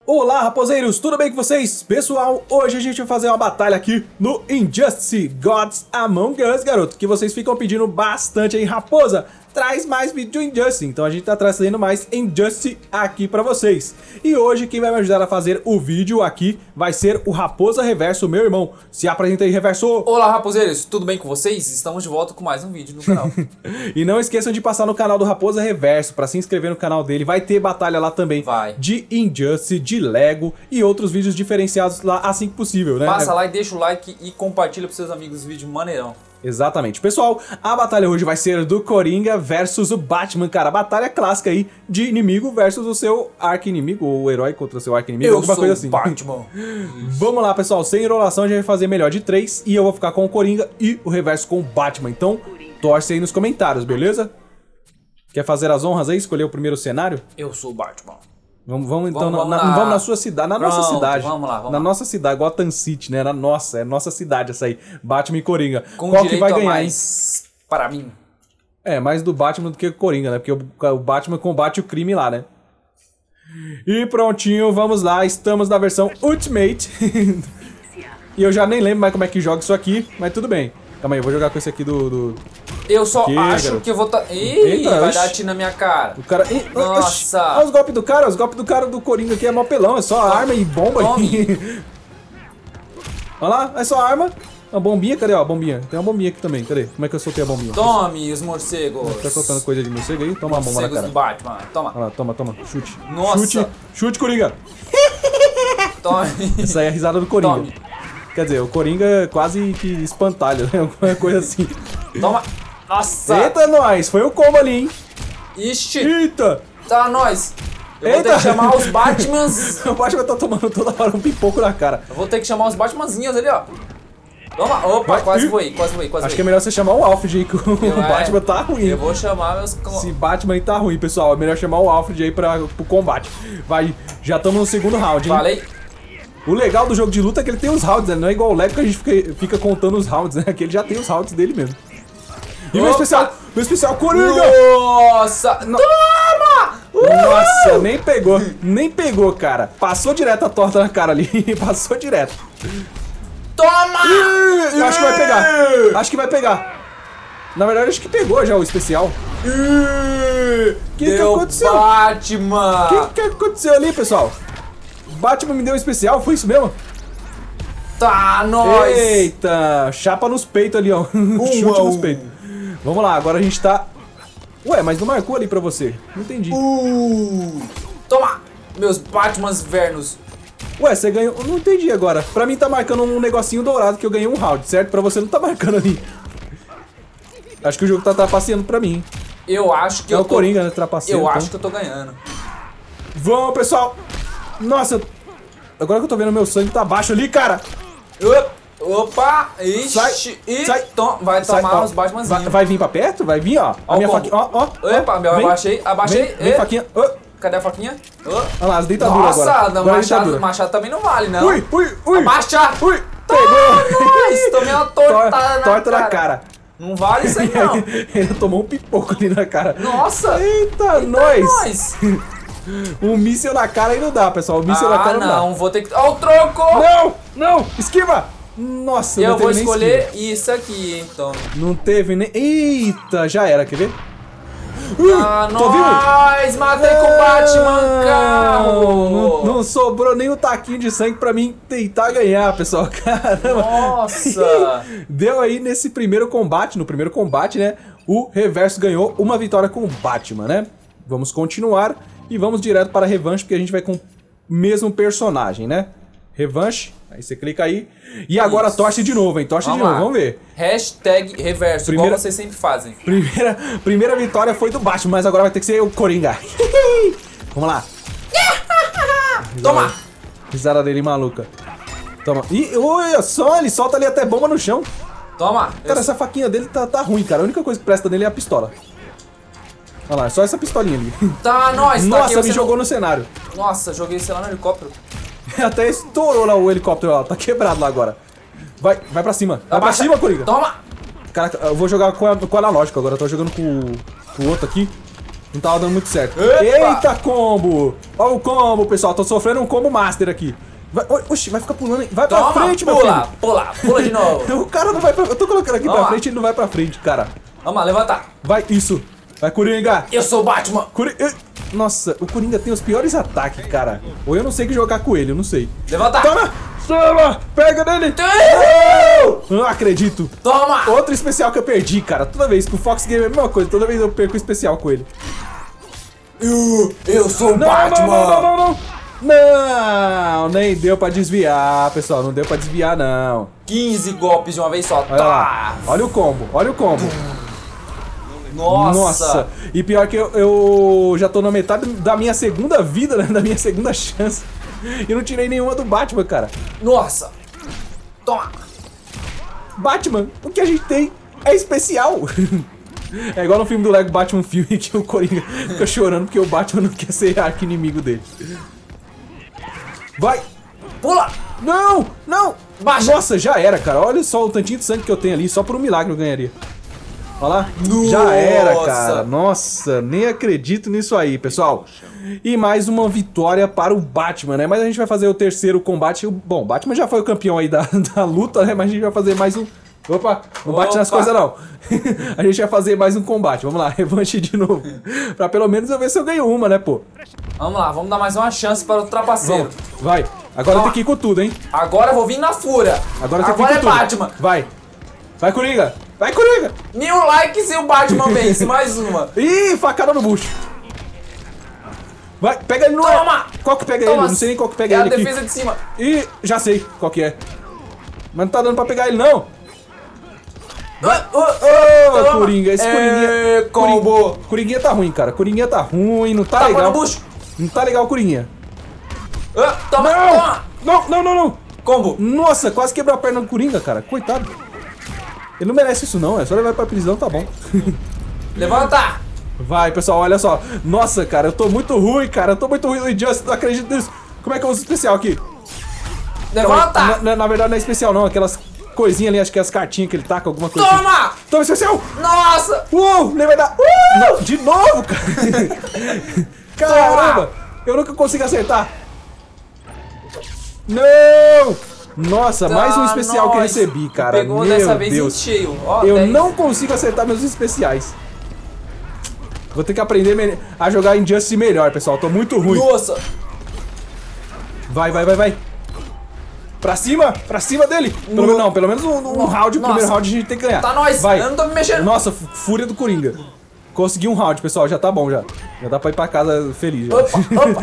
Olá, raposeiros, tudo bem com vocês? Pessoal, hoje a gente vai fazer uma batalha aqui no Injustice Gods Among Us, garoto, que vocês ficam pedindo bastante aí, raposa. Traz mais vídeo de Injustice, então a gente tá trazendo mais Injustice aqui pra vocês. E hoje quem vai me ajudar a fazer o vídeo aqui vai ser o Raposa Reverso, meu irmão. Se apresenta aí, Reverso! Olá, raposeiros, tudo bem com vocês? Estamos de volta com mais um vídeo no canal. E não esqueçam de passar no canal do Raposa Reverso pra se inscrever no canal dele. Vai ter batalha lá também de Injustice, de Lego e outros vídeos diferenciados lá assim que possível, né? Passa lá e deixa o like e compartilha pros seus amigos o vídeo maneirão. Exatamente. Pessoal, a batalha hoje vai ser do Coringa versus o Batman, cara. Batalha clássica aí de inimigo versus o seu arqui-inimigo, ou o herói contra o seu arqui-inimigo, alguma coisa assim. Batman. Vamos lá, pessoal. Sem enrolação, a gente vai fazer melhor de 3 e eu vou ficar com o Coringa e o Reverso com o Batman. Então, torce aí nos comentários, beleza? Quer fazer as honras aí, escolher o primeiro cenário? Eu sou o Batman. Vamos então, vamos na sua cidade, na nossa cidade. Vamos lá. Na nossa cidade, Gotham City, né? É nossa cidade essa aí. Batman e Coringa. Com qual que vai ganhar, mais para mim. É, mais do Batman do que o Coringa, né? Porque o Batman combate o crime lá, né? E prontinho, vamos lá. Estamos na versão Ultimate. E eu já nem lembro mais como é que joga isso aqui, mas tudo bem. Calma aí, eu vou jogar com esse aqui do... Eu só acho garoto? que eu vou tá... Ih, Eita, vai oxi. dar tiro na minha cara. O cara... Nossa. Olha os golpes do cara, do Coringa aqui é mó pelão, é só arma e bomba. Olha lá, é só arma. Uma bombinha, cadê ó, a bombinha? Tem uma bombinha aqui também, cadê? Como é que eu soltei a bombinha? Tome os morcegos. Tá soltando coisa de morcego aí? Toma uma bomba na Morcegos cara. do Batman, toma. Olha lá, toma, chute. Nossa. Chute, Coringa. Tome. Essa aí é a risada do Coringa. Tome. Quer dizer, o Coringa é quase que espantalho, né? Alguma coisa assim. Toma. Nossa. Eita, nós! Foi o combo ali, hein? Ixi. Eita! Tá, nós. Eu vou ter que chamar os Batmans. O Batman tá tomando toda hora um pipoco na cara. Eu vou ter que chamar os Batmanzinhos ali, ó. Toma. Opa, quase voei. Acho que é melhor você chamar o Alfred aí, que o Batman tá ruim. Eu vou chamar meus... Esse Batman aí tá ruim, pessoal. É melhor chamar o Alfred aí pro combate. Vai, já estamos no segundo round, hein? Falei. O legal do jogo de luta é que ele tem os rounds, né? Não é igual o Lego que a gente fica contando os rounds, né? Aqui ele já tem os rounds dele mesmo. E meu especial Coringa! Nossa! Toma! Nossa, nem pegou, cara. Passou direto a torta na cara ali, passou direto. Toma! Eu acho que vai pegar. Na verdade, acho que pegou já o especial. O que aconteceu? Batman! O que aconteceu ali, pessoal? Batman me deu um especial, foi isso mesmo? Tá, nós! Eita, chapa nos peitos ali, ó. Chute nos peitos. Vamos lá, agora a gente tá... Ué, mas não marcou ali pra você? Não entendi. Toma! Meus Batmans vernos. Ué, você ganhou... Não entendi agora. Pra mim tá marcando um negocinho dourado que eu ganhei um round, certo? Pra você não tá marcando ali. Acho que o jogo tá trapaceando pra mim. Eu acho que é o Coringa, né? Trapaceando. Eu acho que eu tô ganhando. Vamos, pessoal! Nossa, agora que eu tô vendo meu sangue tá baixo ali, cara. Opa! Ixi! Sai. Vai tomar os Batmanzinhos. Vai vir pra perto? Vai vir, ó. A minha faquinha, ó. Opa, meu, abaixei. Vem, faquinha. Cadê a faquinha? Olha lá, as dentaduras agora. Nossa, machado também não vale, não. Ui. Abaixa! Ui, pegou! Nós! Tomei uma torta na cara. Não vale isso aí, não. Ele tomou um pipoco ali na cara. Nossa! Eita, nós! Um míssil na cara aí não dá, pessoal. Um míssil na cara não dá. Não, vou ter que... Ó, o troco! Não! Esquiva! Nossa, eu vou escolher isso aqui, então. Não teve nem... Eita, já era, quer ver? Nós! Matei com o Batman, carro! Não sobrou nem um taquinho de sangue pra mim tentar ganhar, pessoal. Caramba! Nossa! Deu aí nesse primeiro combate, no primeiro combate, né? O Reverso ganhou uma vitória com o Batman, né? Vamos continuar e vamos direto para a revanche, porque a gente vai com o mesmo personagem, né? Revanche, aí você clica aí. E agora torce de novo, hein? Torce de novo, vamos ver. Hashtag Reverso, igual vocês sempre fazem. Primeira vitória foi do Batman, mas agora vai ter que ser o Coringa. Vamos lá. Toma! Risada dele maluca. Toma. Ih, olha só, ele solta ali até bomba no chão. Toma! Cara, essa faquinha dele tá ruim, cara. A única coisa que presta nele é a pistola. Olha lá, só essa pistolinha ali. Tá, nós! Nossa, me jogou no cenário. Nossa, joguei, sei lá, no helicóptero. Até estourou lá o helicóptero, ó. Tá quebrado lá agora. Vai pra cima. Vai pra cima, Coringa. Toma! Caraca, eu vou jogar com o analógico agora. Eu tô jogando com o outro aqui. Não tava dando muito certo. Epa! Eita, combo! Olha o combo, pessoal. Tô sofrendo um combo master aqui. Oxi, vai ficar pulando aí. Vai pra frente, meu filho. Pula de novo. O cara não vai pra... Eu tô colocando aqui Vamos pra lá. frente e ele não vai pra frente, cara. Vamos lá, levantar. Vai, isso. Vai, Coringa. Eu sou o Batman. Nossa, o Coringa tem os piores ataques, cara. Ou eu não sei que jogar com ele, eu não sei. Levantar. Toma! Toma! Pega nele! Não acredito. Toma! Outro especial que eu perdi, cara. Toda vez que o Fox Game é a mesma coisa. Toda vez eu perco o especial com ele. Eu sou o Não, Batman. não. Não, nem deu pra desviar, pessoal. Não deu pra desviar, não. 15 golpes de uma vez só. Olha lá. Olha o combo, olha o combo. Nossa. E pior que eu já tô na metade da minha segunda vida, né? Da minha segunda chance. E não tirei nenhuma do Batman, cara. Nossa. Toma. Batman, o que a gente tem é especial. É igual no filme do Lego Batman filme que o Coringa fica chorando porque o Batman não quer ser arqui-inimigo dele. Vai. Pula. Não, não. Baixa. Nossa, já era, cara. Olha só o tantinho de sangue que eu tenho ali. Só por um milagre eu ganharia. Olha lá. Nossa. Já era, cara. Nossa, nem acredito nisso aí, pessoal. E mais uma vitória para o Batman, né? Mas a gente vai fazer o terceiro combate. Bom, o Batman já foi o campeão aí da luta, né? Mas a gente vai fazer mais um... Opa, não bate nas coisas não. A gente vai fazer mais um combate. Vamos lá, revanche de novo. Pra pelo menos eu ver se eu ganho uma, né, pô? Vamos lá, vamos dar mais uma chance para o trapaceiro. Vamos, vai. Agora tem que ir com tudo, hein? Agora eu vou vir na fúria. Agora tem que ir com é tudo. Batman. Vai. Vai, Coringa. Vai, Coringa. 1000 likes e o Batman vence. Mais uma. Ih, facada no bucho. Vai, pega ele no ar. Toma. Qual que pega ele? Eu não sei nem qual que pega É ele a aqui. defesa de cima. Ih, já sei qual que é. Mas não tá dando pra pegar ele, não. Ô, Coringa, esse Coringuinha... Combo. Coringuinha tá ruim, cara. Coringuinha tá ruim, não tá Tapa legal. no bucho. Não tá legal, Coringuinha. Toma, toma. Não. Combo. Nossa, quase quebrou a perna do Coringa, cara. Coitado. Ele não merece isso, não. É só levar pra prisão, tá bom. Levanta. Vai, pessoal, olha só. Nossa, cara, eu tô muito ruim, cara. Eu tô muito ruim no Injustice, não acredito nisso. Como é que eu uso especial aqui? Levanta. Na verdade não é especial, não. Aquelas coisinhas ali, acho que é as cartinhas que ele taca, alguma coisa Toma. assim. Toma especial! Nossa. Nem vai dar. Não, de novo, cara. Caramba, eu nunca consigo acertar. Não! Nossa, mais um especial que eu recebi, cara. Pegou Meu dessa vez Deus. em cheio. Ó, Eu 10. não consigo acertar meus especiais. Vou ter que aprender a jogar Injustice melhor, pessoal. Tô muito ruim. Nossa. Vai. Pra cima dele. Pelo menos um round, o primeiro round a gente tem que ganhar. Tá nós, vai. eu não tô me mexendo. Nossa, fúria do Coringa. Consegui um round, pessoal, já tá bom já. Já dá pra ir pra casa feliz. Já. Opa.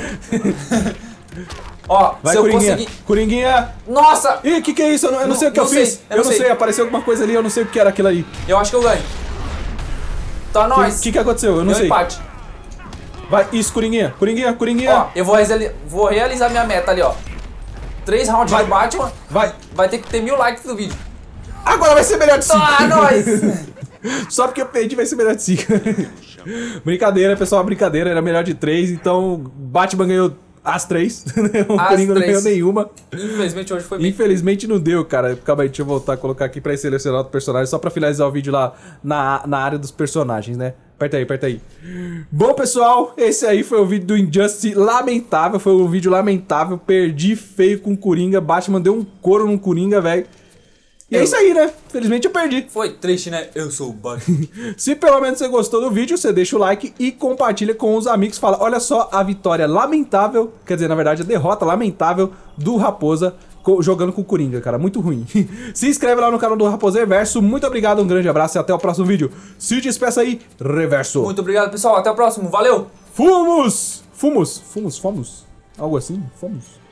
Ó, Vai, se eu Coringuinha. conseguir... Nossa! Nossa. Ih, que é isso? Eu não sei o que eu fiz. Eu não sei, apareceu alguma coisa ali, eu não sei o que era aquilo ali. Eu acho que eu ganho. Tá nós. O que aconteceu? Eu não Deu sei. empate. Vai, isso, Coringuinha. Ó, eu vou realizar minha meta ali, ó. 3 rounds do Batman. Vai ter que ter 1000 likes no vídeo. Agora vai ser melhor de 5. Tá, nós. Só porque eu perdi vai ser melhor de 5. Brincadeira, pessoal, brincadeira. Era melhor de 3, então Batman ganhou as 3. O Coringa não ganhou nenhuma. Infelizmente hoje foi bem. Infelizmente não deu, cara. Calma aí, deixa eu voltar a colocar aqui pra selecionar outro personagem, só pra finalizar o vídeo lá na área dos personagens, né? Aperta aí. Bom, pessoal, esse aí foi o vídeo do Injustice. Lamentável, foi um vídeo lamentável. Perdi feio com o Coringa. Batman deu um couro no Coringa, velho. E é isso aí, né? Felizmente eu perdi. Foi triste, né? Eu sou o Batman. Se pelo menos você gostou do vídeo, você deixa o like e compartilha com os amigos. Fala, olha só a vitória lamentável, quer dizer, na verdade, a derrota lamentável do Raposa jogando com o Coringa, cara. Muito ruim. Se inscreve lá no canal do Raposa Reverso. Muito obrigado, um grande abraço e até o próximo vídeo. Se despeça aí, Reverso. Muito obrigado, pessoal. Até o próximo. Valeu! Fomos! Algo assim? Fomos.